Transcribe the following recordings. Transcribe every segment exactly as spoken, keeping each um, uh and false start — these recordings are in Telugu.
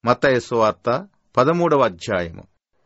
మత్తయి సువార్త పదమూడవ అధ్యాయము.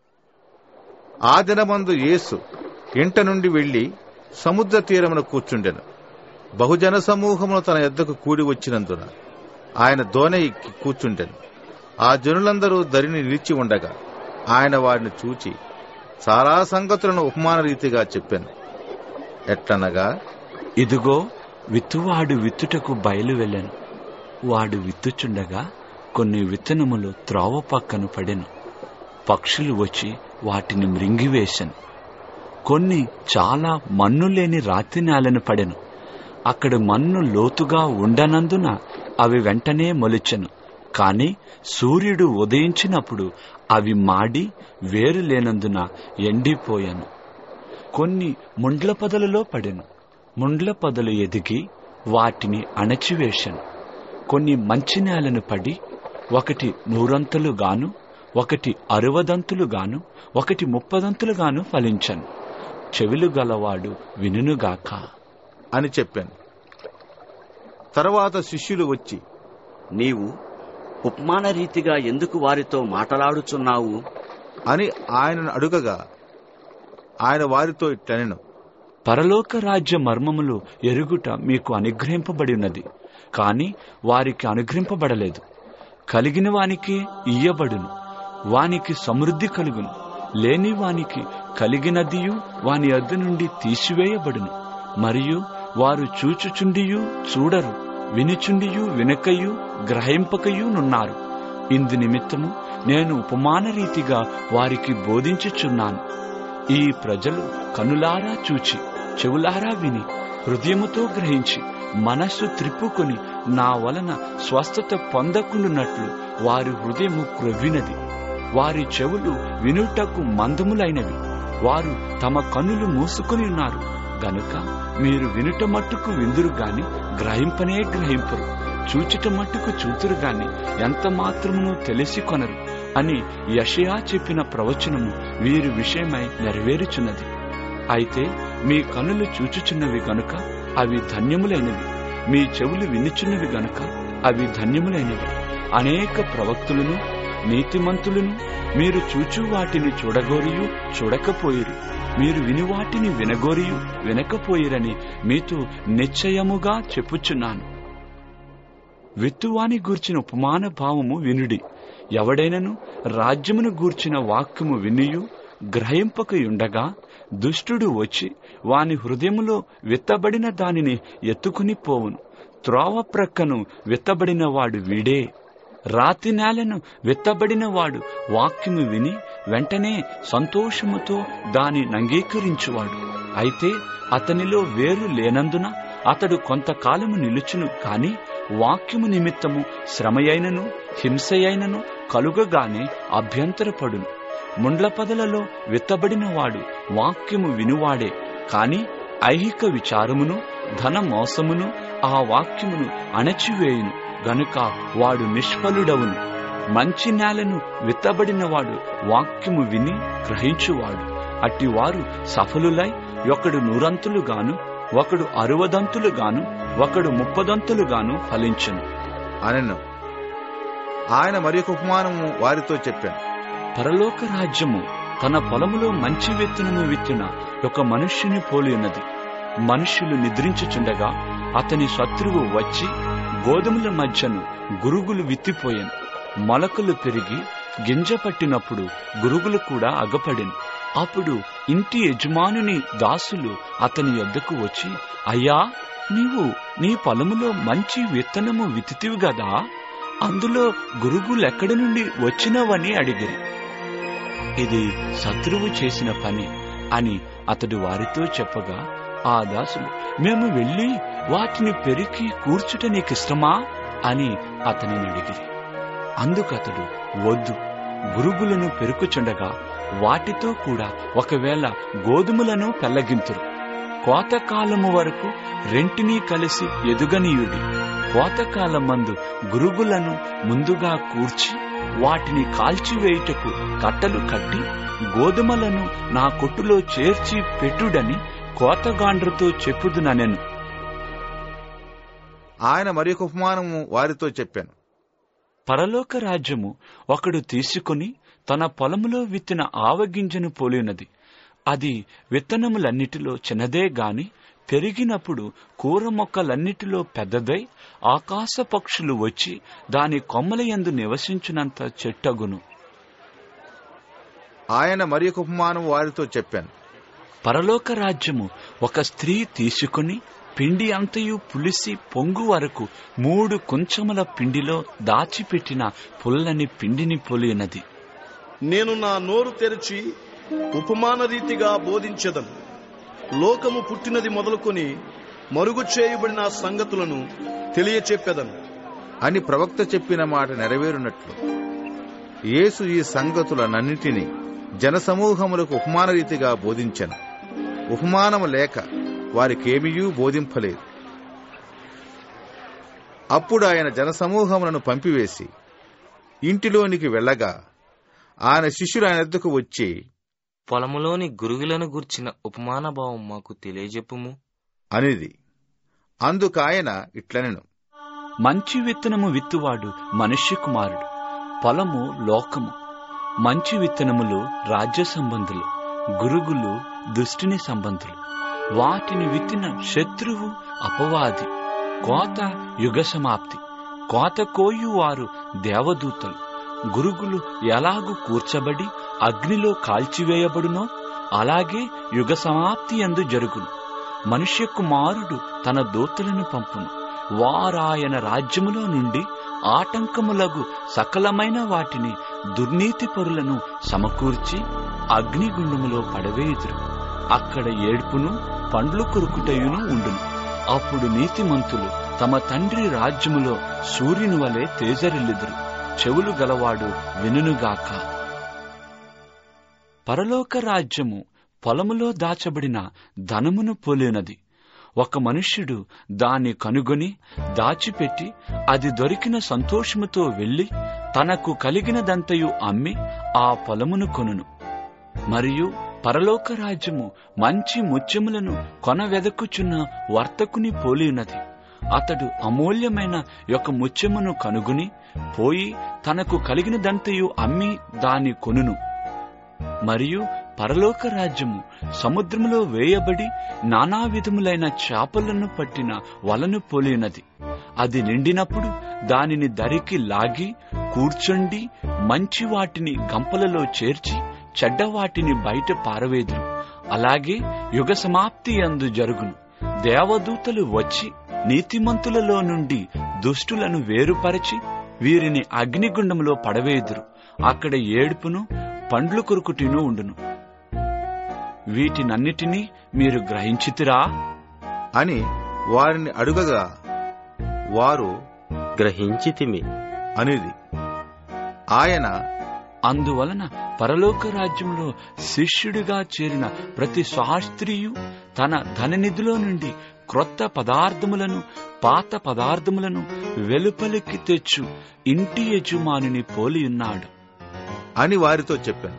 ఆ దినమందు యేసు ఇంట నుండి వెళ్లి సముద్ర తీరమున కూర్చుండెను. బహుజన సమూహమును తన యొద్దకు కూడి వచ్చినందున ఆయన దోణి ఎక్కి కూర్చుండెను. ఆ జనులందరూ దరిని నిలిచి ఉండగా ఆయన వారిని చూచి చాలా సంగతులను ఉపమాన రీతిగా చెప్పాను. ఎట్లనగా, ఇదిగో విత్తువాడు విత్తుటకు బయలు వెళ్ళెను. వాడు విత్తుచుండగా కొన్ని విత్తనములు త్రోవ పక్కన పడెను. పక్షులు వచ్చి వాటిని మృంగివేశను. కొన్ని చాలా మన్ను లేని రాతి నేలను పడెను. అక్కడ మన్ను లోతుగా ఉండనందున అవి వెంటనే మొలిచెను. కాని సూర్యుడు ఉదయించినప్పుడు అవి మాడి వేరు లేనందున ఎండిపోయాను. కొన్ని ముండ్ల పొదలలో పడెను. ముండ్ల పొదలు ఎదిగి వాటిని అణచివేశాను. కొన్ని మంచి నేలను పడి ఒకటి నూరంతులుగాను, ఒకటి అరవదంతులుగాను, ఒకటి ముప్పదంతులుగాను ఫలించాను. చెవులు గలవాడు వినుగాక అని చెప్పాను. తరువాత శిష్యులు వచ్చి, నీవు ఉపమాన రీతిగా ఎందుకు వారితో మాటలాడుచున్నావు అని ఆయనను అడుగగా, ఆయన వారితో ఇట్లనెను, పరలోక రాజ్య మర్మములు ఎరుగుట మీకు అనుగ్రహింపబడి ఉన్నది, కాని వారికి అనుగ్రహింపబడలేదు. కలిగిన వానికి ఇయ్యబడును, వానికి సమృద్ధి కలుగును. లేని వానికి కలిగినదియు వాని యొద్ద నుండి తీసివేయబడును. మరియు వారు చూచుచుండియు చూడరు, వినుచుండియు వినకయు గ్రహింపకయు నున్నారు. ఇందు నిమిత్తము నేను ఉపమాన రీతిగా వారికి బోధించుచున్నాను. ఈ ప్రజలు కనులారా చూచి, చెవులారా విని, హృదయముతో గ్రహించి, మనస్సు త్రిప్పుకొని నా వలన స్వస్థత పొందకుండునట్లు వారి హృదయము క్రొవ్వినది. వారి చెవులు వినుటకు మందములైనవి. వారు తమ కన్నులు మూసుకొని ఉన్నారు గనుక మీరు వినుట మట్టుకు విందురు గాని గ్రహింపనే గ్రహింపరు, చూచుట మట్టుకు చూతురు గాని ఎంత మాత్రమును తెలిసి కొనరు అని యెషయా చెప్పిన ప్రవచనము వీరి విషయమై నెరవేరుచున్నది. అయితే మీ కన్నులు చూచుచున్నవి గనుక అవి ధన్యములైనవి, మీ చెవులు వినుచున్నవి గనుక అవి ధన్యములైనవి. అనేక ప్రవక్తులను నీతిమంతులను మీరు చూచు వాటిని చూడగోరియు చూడకపోయిరు, మీరు విని వాటిని వినగోరియు వినకపోయిరని మీతో నిశ్చయముగా చెప్పుచున్నాను. విత్తువాని గూర్చిన ఉపమాన భావము వినుడి. ఎవడైనను రాజ్యమును గూర్చిన వాక్యము వినియు గ్రహింపకయుండగా దుష్టుడు వచ్చి వాని హృదయములో విత్తబడిన దానిని ఎత్తుకుని పోవును. త్రోవ ప్రక్కను విత్తబడిన వాడు వీడే. రాతి నేలను విత్తబడిన వాడు వాక్యము విని వెంటనే సంతోషముతో దాని అంగీకరించువాడు. అయితే అతనిలో వేరు లేనందున అతడు కొంతకాలము నిలుచును, కాని వాక్యము నిమిత్తము శ్రమయైనను హింసయైనను కలుగగానే అభ్యంతరపడును. ముండ్ల పొదలలో విత్తబడిన వాడు వాక్యము వినువాడే, కాని ఐహిక విచారమును ధన మోసమును ఆ వాక్యమును అణచివేయును గనుక వాడు నిష్ఫలుడవును. మంచి నేలను విత్తబడిన వాడు వాక్యము విని గ్రహించువాడు. అట్టివారు సఫలులై ఒకడు నూరంతులుగాను, ఒకడు అరవదంతులుగాను, ఒకడు ముప్పదంతులుగాను ఫలించును అనెను. ఆయన మరి ఒక ఉపమానము వారితో చెప్పాను. పరలోక రాజ్యము తన పొలములో మంచి విత్తనము విత్తిన ఒక మనుష్యుని పోలి ఉన్నది. మనుష్యులు నిద్రించుచుండగా అతని శత్రువు వచ్చి గోధుమల మధ్యను గురుగులు విత్తిపోయాను. మొలకలు పెరిగి గింజ పట్టినప్పుడు గురుగులు కూడా అగపడెను. అప్పుడు ఇంటి యజమానుని దాసులు అతని యొద్దకు వచ్చి, అయ్యా, నీవు నీ పొలములో మంచి విత్తనము విత్తితివి గదా, అందులో గురుగులెక్కడి నుండి వచ్చినవని అడిగిరి. ఇది శత్రువు చేసిన పని అని అతడు వారితో చెప్పగా, ఆ దాసులు, మేము వెళ్లి వాటిని పెరికి కూర్చుట నీకిష్టమా అని అతనిని అడిగిరి. అందుకతడు, వద్దు, గురుగులను పెరుకుచుండగా వాటితో కూడా ఒకవేళ గోధుమలను పెళ్లగింతురు. కోతకాలము వరకు రెంటినీ కలిసి ఎదుగనీయుడి. కోతకాలమందు గురుగులను ముందుగా కూర్చి వాటిని కాల్చివేయుటకు కట్టలు కట్టి గోధుమలను నా కొట్టులో చేర్చి పెట్టుడని కోతగాండ్రతో చెప్పుదుననెను. ఆయన మరి ఒక ఉపమానము వారితో చెప్పాను. పరలోక రాజ్యము ఒకడు తీసుకుని తన పొలములో విత్తిన ఆవగింజను పోలినది. అది విత్తనములన్నిటిలో చిన్నదే గాని పెరిగినప్పుడు కూర మొక్కలన్నిటిలో పెద్దదై ఆకాశ పక్షులు వచ్చి దాని కొమ్మల యందు నివసించినంత చెట్టగును. ఆయన మరి ఒక ఉపమానం వారితో చెప్పాను. పరలోక రాజ్యము ఒక స్త్రీ తీసుకుని పిండి అంతయు పులిసి పొంగు వరకు మూడు కుంచముల పిండిలో దాచిపెట్టిన పుల్లని పిండిని పోలినది. నేను నా నోరు తెరిచి ఉపమాన రీతిగా బోధించెదను. లోకము పుట్టినది మొదలుకొని మరుగు చేయబడిన సంగతులను తెలియచెప్పెదను అని ప్రవక్త చెప్పిన మాట నెరవేరునట్లు యేసు ఈ సంగతులనన్నిటినీ జనసమూహములకు ఉపమాన రీతిగా బోధించెను. ఉపమానము లేక వారికేమీయూ బోధింపలేదు. అప్పుడు ఆయన జనసమూహములను పంపివేసి ఇంటిలోనికి వెళ్ళగా ఆయన శిష్యులు ఆయన వద్దకు వచ్చి, పొలములోని గురుగులను గూర్చిన ఉపమాన భావం మాకు తెలియజెప్పుము అనేది. అందుకాయన ఇట్లనెను. మంచి విత్తనము విత్తువాడు మనుష్య కుమారుడు. పొలము లోకము. మంచి విత్తనములు రాజ్య సంబంధులు, గురుగులు దుష్టుని సంబంధులు. వాటిని విత్తిన శత్రువు అపవాది. కోత యుగ సమాప్తి. కోత కోయువారు దేవదూతలు. గురుగులు ఎలాగు కూర్చబడి అగ్నిలో కాల్చివేయబడునో అలాగే యుగ సమాప్తి యందు జరుగును. మనుష్య కుమారుడు తన దూతలను పంపును. వారాయన రాజ్యములో నుండి ఆటంకములగు సకలమైన వాటిని దుర్నీతి పరులను సమకూర్చి అగ్నిగుండములో పడవేయుదురు. అక్కడ ఏడ్పును పండ్లు కొరుకుటయును ఉండును. అప్పుడు నీతిమంతులు తమ తండ్రి రాజ్యములో సూర్యుని వలె తేజరిల్లుదురు. చెవులు గలవాడు వినుగాక. పరలోక రాజ్యము పొలములో దాచబడిన ధనమును పోలినది. ఒక మనుష్యుడు దాన్ని కనుగొని దాచిపెట్టి అది దొరికిన సంతోషముతో వెళ్లి తనకు కలిగినదంతయు అమ్మి ఆ పొలమును కొనును. మరియు పరలోక రాజ్యము మంచి ముత్యములను కొనవెదకుచున్న వర్తకుని పోలినది. అతడు అమూల్యమైన యొక్క ముత్యమును కనుగొని పోయి తనకు కలిగినదంతయు అమ్మి దాని కొనును. మరియు పరలోక రాజ్యము సముద్రములో వేయబడి నానా విధములైన చేపలను పట్టిన వలను పోలినది. అది నిండినప్పుడు దానిని దరికి లాగి కూర్చుండి మంచి వాటిని గంపలలో చేర్చి చెడ్డవాటిని బయట పారవేదురు. అలాగే యుగ సమాప్తి యందు జరుగును. దేవదూతలు వచ్చి నీతిమంతులలో నుండి దుష్టులను వేరుపరచి వీరిని అగ్నిగుండములో పడవేదురు. అక్కడ ఏడుపును పండ్లు కొరుకుటూను ఉండును. వీటినన్నిటినీ మీరు గ్రహించితిరా అని వారిని అడుగగా వారు గ్రహించితిమి అనేది. ఆయన అందువలన పరలోక రాజ్యంలో శిష్యుడిగా చేరిన ప్రతి శాస్త్రీయు తన ధననిధిలో నుండి క్రొత్త పదార్థములను పాత పదార్థములను వెలుపలికి తెచ్చు ఇంటి యజమానిని పోలియున్నాడు అని వారితో చెప్పాను.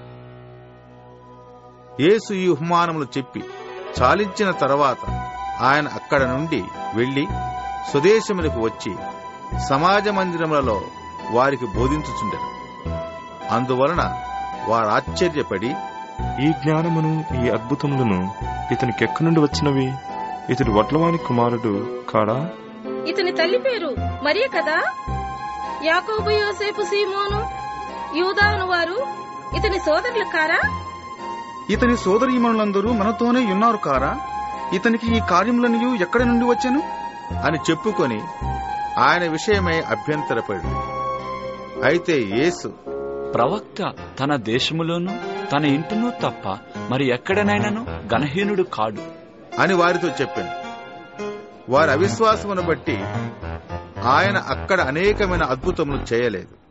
యేసు ఈ ఉపమానములు చెప్పి చాలించిన తర్వాత ఆయన అక్కడ నుండి వెళ్లి స్వదేశములకు వచ్చి సమాజ మందిరములలో వారికి బోధించుచుండెను. అందువలన వారు ఆశ్చర్యపడి, ఈ జ్ఞానమును ఈ అద్భుతములను ఇతనికెక్కడి నుండి వచ్చినవి? ఇతడు వడ్లవాని కుమారుడు కాడా? ఇతని తల్లి పేరు మరియ కదా? యాకోబు, యోసేపు, సీమోను, యూదాను వారు ఇతని సోదరులు కారా? ఇతని సోదరీమణులందరూ మనతోనే ఉన్నారు కారా? ఇతనికి ఈ కార్యములన్నీ ఎక్కడి నుండి వచ్చెను అని చెప్పుకొని ఆయన విషయమై అభ్యంతరపడి. అయితే యేసు, ప్రవక్త తన దేశములోను తన ఇంటినూ తప్ప మరి ఎక్కడనైనాను గణహీనుడు కాడు అని వారితో చెప్పాను. వారి అవిశ్వాసమును బట్టి ఆయన అక్కడ అనేకమైన అద్భుతములు చేయలేదు.